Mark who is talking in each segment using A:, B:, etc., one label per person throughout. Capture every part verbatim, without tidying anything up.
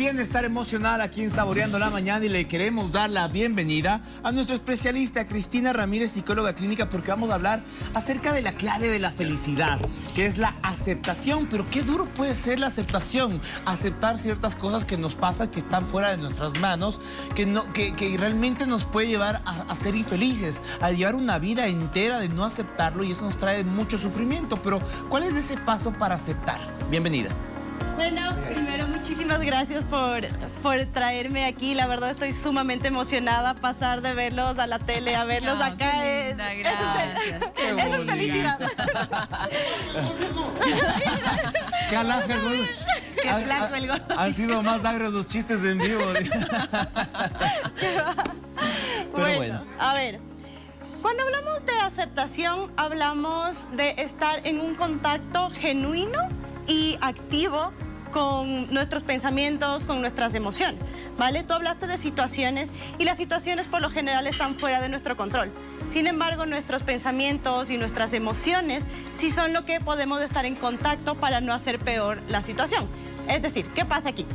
A: bienestar emocional aquí en Saboreando la Mañana y le queremos dar la bienvenida a nuestra especialista Cristina Ramírez, psicóloga clínica, porque vamos a hablar acerca de la clave de la felicidad, que es la aceptación. Pero qué duro puede ser la aceptación, aceptar ciertas cosas que nos pasan, que están fuera de nuestras manos, que, no, que, que realmente nos puede llevar a, a ser infelices, a llevar una vida entera de no aceptarlo, y eso nos trae mucho sufrimiento. Pero ¿cuál es ese paso para aceptar? Bienvenida.
B: Bueno, primero muchísimas gracias por, por traerme aquí. La verdad estoy sumamente emocionada. Pasar de verlos a la tele a verlos no, acá
C: qué linda,
B: es,
C: gracias.
B: eso es, eso es felicidad.
A: Qué alaje, gol.
C: Qué flaco el gol.
A: Han sido más agrios los chistes en vivo. Pero
B: bueno,
A: bueno.
B: A ver, cuando hablamos de aceptación, hablamos de estar en un contacto genuino y activo con nuestros pensamientos, con nuestras emociones, ¿vale? Tú hablaste de situaciones y las situaciones por lo general están fuera de nuestro control. Sin embargo, nuestros pensamientos y nuestras emociones sí son lo que podemos estar en contacto para no hacer peor la situación. Es decir, ¿qué pasa aquí?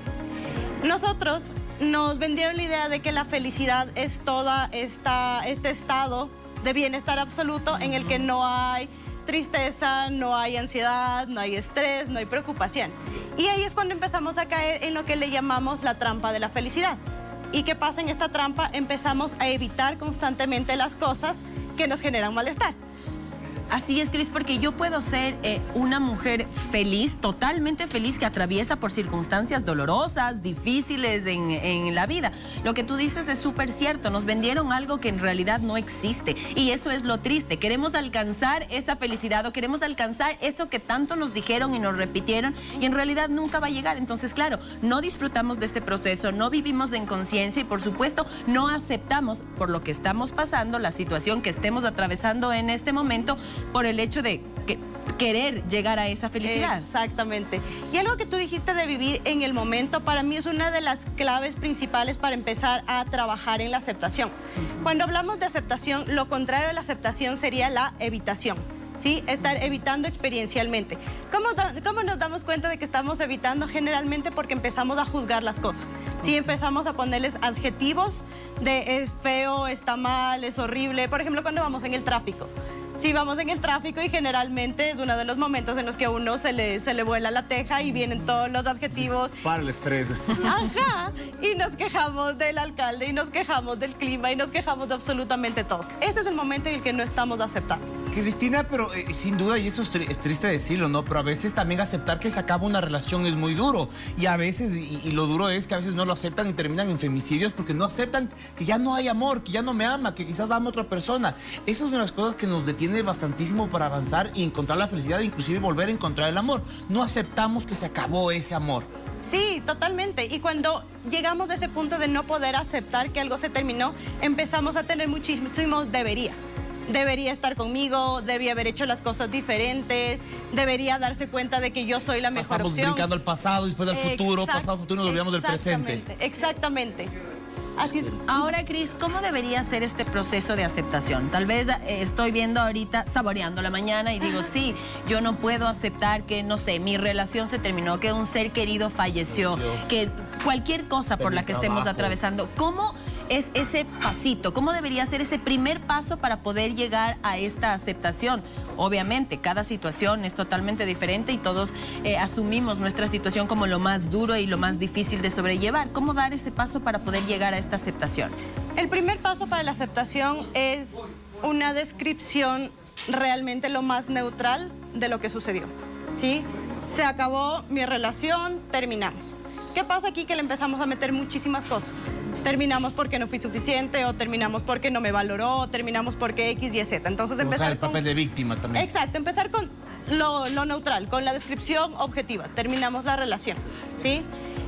B: Nosotros nos vendieron la idea de que la felicidad es toda esta, este estado de bienestar absoluto en el que no hay tristeza, no hay ansiedad, no hay estrés, no hay preocupación. Y ahí es cuando empezamos a caer en lo que le llamamos la trampa de la felicidad. ¿Y qué pasa en esta trampa? Empezamos a evitar constantemente las cosas que nos generan malestar.
C: Así es, Cris, porque yo puedo ser eh, una mujer feliz, totalmente feliz, que atraviesa por circunstancias dolorosas, difíciles en, en la vida. Lo que tú dices es súper cierto. Nos vendieron algo que en realidad no existe. Y eso es lo triste. Queremos alcanzar esa felicidad o queremos alcanzar eso que tanto nos dijeron y nos repitieron y en realidad nunca va a llegar. Entonces, claro, no disfrutamos de este proceso, no vivimos en conciencia y, por supuesto, no aceptamos por lo que estamos pasando, la situación que estemos atravesando en este momento, por el hecho de que, querer llegar a esa felicidad.
B: Exactamente. Y algo que tú dijiste de vivir en el momento, para mí es una de las claves principales para empezar a trabajar en la aceptación. Uh-huh. Cuando hablamos de aceptación, lo contrario a la aceptación sería la evitación, ¿sí? Estar evitando experiencialmente. ¿Cómo, cómo nos damos cuenta de que estamos evitando? Generalmente porque empezamos a juzgar las cosas. Sí, empezamos a ponerles adjetivos de es feo, está mal, es horrible. Por ejemplo, cuando vamos en el tráfico. Sí, vamos en el tráfico y generalmente es uno de los momentos en los que a uno se le, se le vuela la teja y vienen todos los adjetivos.
A: Para el estrés.
B: Ajá, y nos quejamos del alcalde y nos quejamos del clima y nos quejamos de absolutamente todo. Ese es el momento en el que no estamos aceptando.
A: Cristina, pero eh, sin duda, y eso es, tri es triste decirlo, ¿no? Pero a veces también aceptar que se acaba una relación es muy duro. Y a veces, y, y lo duro es que a veces no lo aceptan y terminan en femicidios porque no aceptan que ya no hay amor, que ya no me ama, que quizás ama a otra persona. Eso es una de las cosas que nos detiene bastantísimo para avanzar y encontrar la felicidad e inclusive volver a encontrar el amor. No aceptamos que se acabó ese amor.
B: Sí, totalmente. Y cuando llegamos a ese punto de no poder aceptar que algo se terminó, empezamos a tener muchísimos debería. Debería estar conmigo, debía haber hecho las cosas diferentes, debería darse cuenta de que yo soy la mejor
A: Pasamos
B: opción.
A: brincando al pasado, después al futuro,
B: Exact
A: pasado, futuro, nos olvidamos del presente.
B: Exactamente. Así es.
C: Ahora, Cris, ¿cómo debería ser este proceso de aceptación? Tal vez eh, estoy viendo ahorita, saboreando la mañana y digo, Ajá. sí, yo no puedo aceptar que, no sé, mi relación se terminó, que un ser querido falleció, falleció. que cualquier cosa por la que trabajo. estemos atravesando. ¿Cómo es ese pasito? ¿Cómo debería ser ese primer paso para poder llegar a esta aceptación? Obviamente, cada situación es totalmente diferente y todos eh, asumimos nuestra situación como lo más duro y lo más difícil de sobrellevar. ¿Cómo dar ese paso para poder llegar a esta aceptación?
B: El primer paso para la aceptación es una descripción realmente lo más neutral de lo que sucedió, ¿sí? Se acabó mi relación, terminamos. ¿Qué pasa aquí? Que le empezamos a meter muchísimas cosas. Terminamos porque no fui suficiente, o terminamos porque no me valoró, o terminamos porque X, Y, Z. Entonces empezar
A: el papel con... de víctima también.
B: Exacto, empezar con lo, lo neutral, con la descripción objetiva. Terminamos la relación, ¿sí?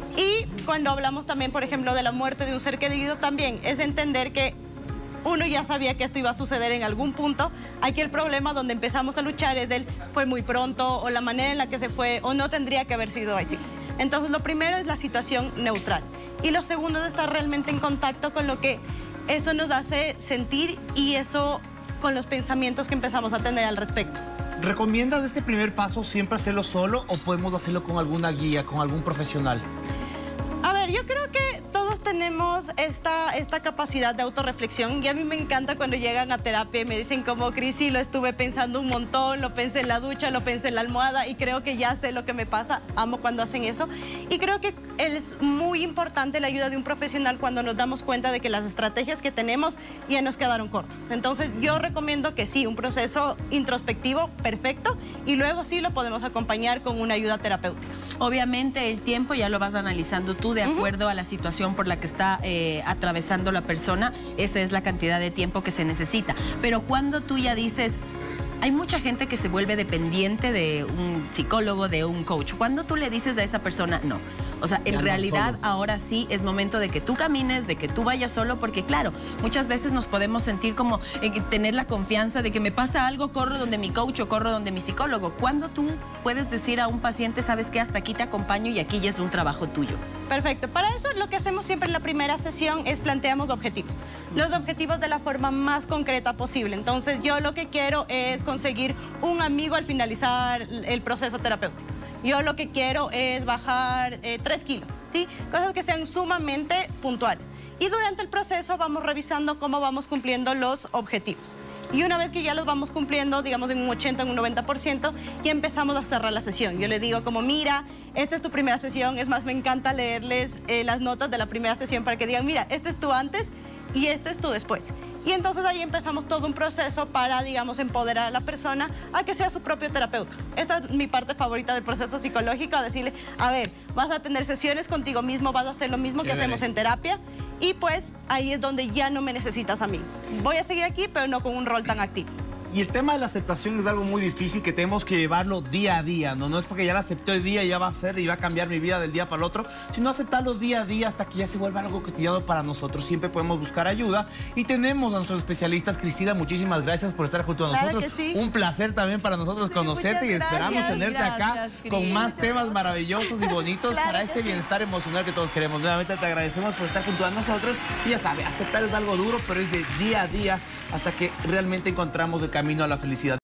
B: Y cuando hablamos también, por ejemplo, de la muerte de un ser querido, también es entender que uno ya sabía que esto iba a suceder en algún punto. Aquí el problema donde empezamos a luchar es del fue muy pronto, o la manera en la que se fue, o no tendría que haber sido así. Entonces lo primero es la situación neutral. Y lo segundo es estar realmente en contacto con lo que eso nos hace sentir y eso con los pensamientos que empezamos a tener al respecto.
A: ¿Recomiendas este primer paso siempre hacerlo solo o podemos hacerlo con alguna guía, con algún profesional?
B: ver, yo creo que todos tenemos esta, esta capacidad de autorreflexión y a mí me encanta cuando llegan a terapia y me dicen como, Cris, sí, lo estuve pensando un montón, lo pensé en la ducha, lo pensé en la almohada y creo que ya sé lo que me pasa. Amo cuando hacen eso. Y creo que es muy importante la ayuda de un profesional cuando nos damos cuenta de que las estrategias que tenemos ya nos quedaron cortas. Entonces yo recomiendo que sí, un proceso introspectivo perfecto y luego sí lo podemos acompañar con una ayuda terapéutica.
C: Obviamente el tiempo ya lo vas analizando tú de acuerdo uh-huh. a la situación por la que está eh, atravesando la persona. Esa es la cantidad de tiempo que se necesita. Pero cuando tú ya dices... Hay mucha gente que se vuelve dependiente de un psicólogo, de un coach. Cuando tú le dices a esa persona, no. O sea, en realidad ahora sí es momento de que tú camines, de que tú vayas solo, porque claro, muchas veces nos podemos sentir como eh, tener la confianza de que me pasa algo, corro donde mi coach o corro donde mi psicólogo. Cuando tú puedes decir a un paciente, sabes que hasta aquí te acompaño y aquí ya es un trabajo tuyo.
B: Perfecto. Para eso lo que hacemos siempre en la primera sesión es planteamos objetivos. Los objetivos de la forma más concreta posible. Entonces yo lo que quiero es conseguir un amigo al finalizar el proceso terapéutico. Yo lo que quiero es bajar eh, tres kilos, ¿sí? Cosas que sean sumamente puntuales. Y durante el proceso vamos revisando cómo vamos cumpliendo los objetivos. Y una vez que ya los vamos cumpliendo, digamos en un ochenta, en un noventa por ciento, ya empezamos a cerrar la sesión. Yo le digo como, mira, esta es tu primera sesión. Es más, me encanta leerles eh, las notas de la primera sesión para que digan, mira, este es tu antes y este es tu después. Y entonces ahí empezamos todo un proceso para, digamos, empoderar a la persona a que sea su propio terapeuta. Esta es mi parte favorita del proceso psicológico, a decirle, a ver, vas a tener sesiones contigo mismo, vas a hacer lo mismo Chévere. que hacemos en terapia y pues ahí es donde ya no me necesitas a mí. Voy a seguir aquí, pero no con un rol tan activo.
A: Y el tema de la aceptación es algo muy difícil que tenemos que llevarlo día a día, ¿no? No es porque ya la acepté hoy día y ya va a ser y va a cambiar mi vida del día para el otro, sino aceptarlo día a día hasta que ya se vuelva algo cotidiano para nosotros. Siempre podemos buscar ayuda y tenemos a nuestros especialistas. Cristina, muchísimas gracias por estar junto a nosotros. Claro que sí. Un placer también para nosotros sí, conocerte y esperamos gracias, tenerte gracias, acá Cris. con más temas maravillosos y bonitos claro para este sí. bienestar emocional que todos queremos. Nuevamente te agradecemos por estar junto a nosotros y ya sabes, aceptar es algo duro, pero es de día a día hasta que realmente encontramos el camino a la felicidad.